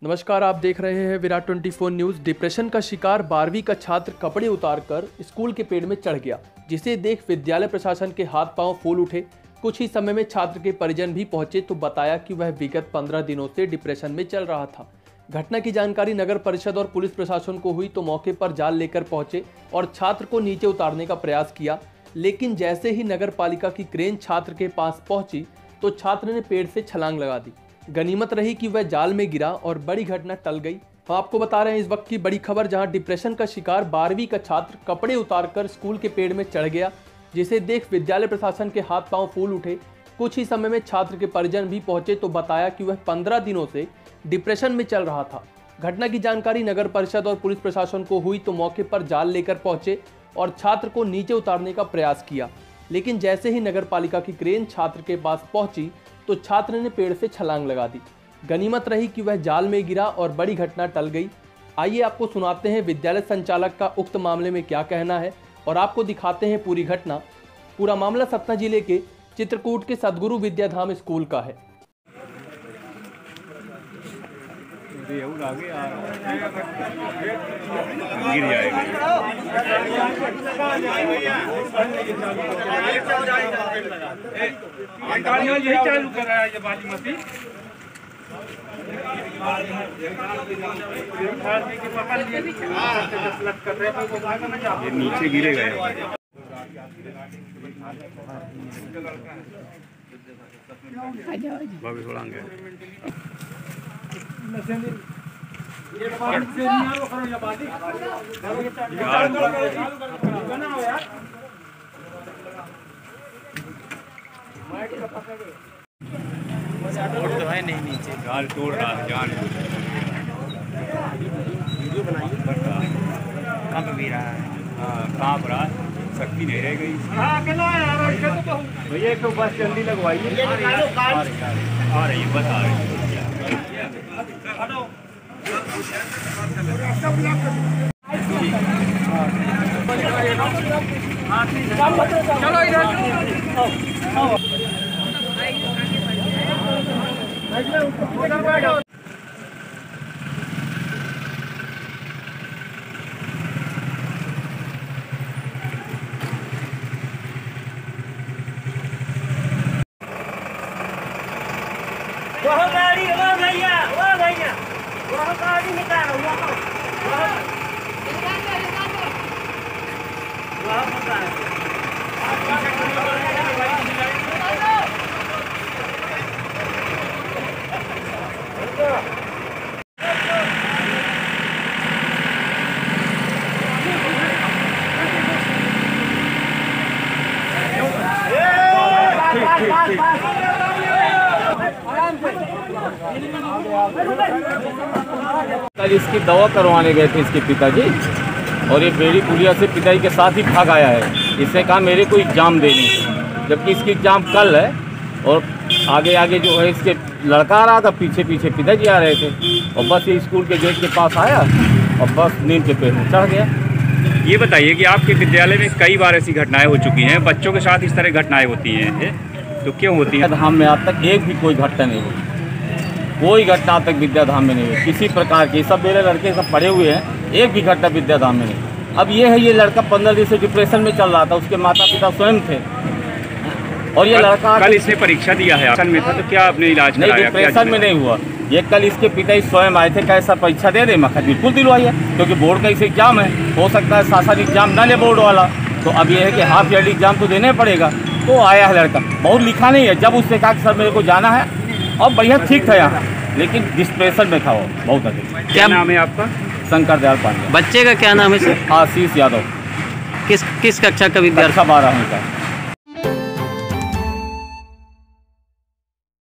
नमस्कार, आप देख रहे हैं विराट 24 न्यूज़। डिप्रेशन का शिकार 12वीं का छात्र कपड़े उतारकर स्कूल के पेड़ में चढ़ गया, जिसे देख विद्यालय प्रशासन के हाथ पांव फूल उठे। कुछ ही समय में छात्र के परिजन भी पहुंचे तो बताया कि वह विगत 15 दिनों से डिप्रेशन में चल रहा था। घटना की जानकारी नगर परिषद और पुलिस प्रशासन को हुई तो मौके पर जाल लेकर पहुंचे और छात्र को नीचे उतारने का प्रयास किया, लेकिन जैसे ही नगर पालिका की क्रेन छात्र के पास पहुंची तो छात्र ने पेड़ से छलांग लगा दी। गनीमत रही कि वह जाल में गिरा और बड़ी घटना टल गई। हम आपको बता रहे हैं इस वक्त की बड़ी खबर, जहां डिप्रेशन का शिकार 12वीं का छात्र कपड़े उतारकर स्कूल के पेड़ में चढ़ गया, जिसे देख विद्यालय प्रशासन के हाथ पांव फूल उठे। कुछ ही समय में छात्र के परिजन भी पहुंचे तो बताया कि वह 15 दिनों से डिप्रेशन में चल रहा था। घटना की जानकारी नगर परिषद और पुलिस प्रशासन को हुई तो मौके पर जाल लेकर पहुंचे और छात्र को नीचे उतारने का प्रयास किया, लेकिन जैसे ही नगर पालिका की क्रेन छात्र के पास पहुंची तो छात्र ने पेड़ से छलांग लगा दी। गनीमत रही कि वह जाल में गिरा और बड़ी घटना टल गई। आइए आपको सुनाते हैं विद्यालय संचालक का उक्त मामले में क्या कहना है और आपको दिखाते हैं पूरी घटना। पूरा मामला सतना जिले के चित्रकूट के सद्गुरु विद्याधाम स्कूल का है। ये नीचे गिरेगा। भाभी थोड़ा आगे। तो है नहीं नीचे गाल तोड़ रहा है जान। वीडियो बनाइए। कांप भी रहा है। हाँ, कांप रहा है, शक्ति नहीं रह गई। भैया एक तो बस जल्दी लगवाइए। आ रही बस आ रही। चलो इधर। वह गाड़ी, वो भैया, वह गाड़ी निकालो, कल इसकी दवा करवाने गए थे इसके पिताजी, और ये बेड़ी पुलिया से पिताजी के साथ ही भाग आया है। इसने कहा मेरे को एग्ज़ाम देनी है, जबकि इसकी एग्ज़ाम कल है। और आगे आगे जो है इसके लड़का आ रहा था, पीछे पीछे पिताजी आ रहे थे, और बस ये स्कूल के गेट के पास आया और बस नीम के पेड़ में चढ़ गया। ये बताइए कि आपके विद्यालय में कई बार ऐसी घटनाएं हो चुकी हैं, बच्चों के साथ इस तरह घटनाएं होती हैं, तो क्यों होती है? विद्याधाम में आज तक एक भी कोई घटना नहीं हुई, कोई घटना आज तक विद्याधाम में नहीं हुई किसी प्रकार की। सब मेरे लड़के सब पढ़े हुए हैं, एक भी घटना विद्याधाम में नहीं। अब ये है, ये लड़का 15 दिन से डिप्रेशन में चल रहा था, उसके माता पिता स्वयं थे, और ये लड़का कल इसने परीक्षा दिया है, ऑप्शन में था, तो क्या आपने इलाज नहीं, कराया? डिप्रेशन में नहीं हुआ। ये कल इसके पिता ही स्वयं आए थे, कैसा परीक्षा दे दे, मैं बिल्कुल दिलवाइए, क्योंकि बोर्ड का इसे एग्जाम है, हो सकता है शासन एग्जाम ना ले बोर्ड वाला, तो अब ये है कि हाफ ईयरली एग्जाम तो देना पड़ेगा। तो आया है लड़का, बहुत लिखा नहीं है। जब उसने कहा कि सर मेरे को जाना है, और बढ़िया ठीक था यहाँ, लेकिन डिप्रेशन में था वो बहुत अधिक। क्या नाम है आपका? शंकर दयाल पांडे। बच्चे का क्या नाम है सर? आशीष यादव। किस कक्षा का विद्यार्थी? 12वीं का।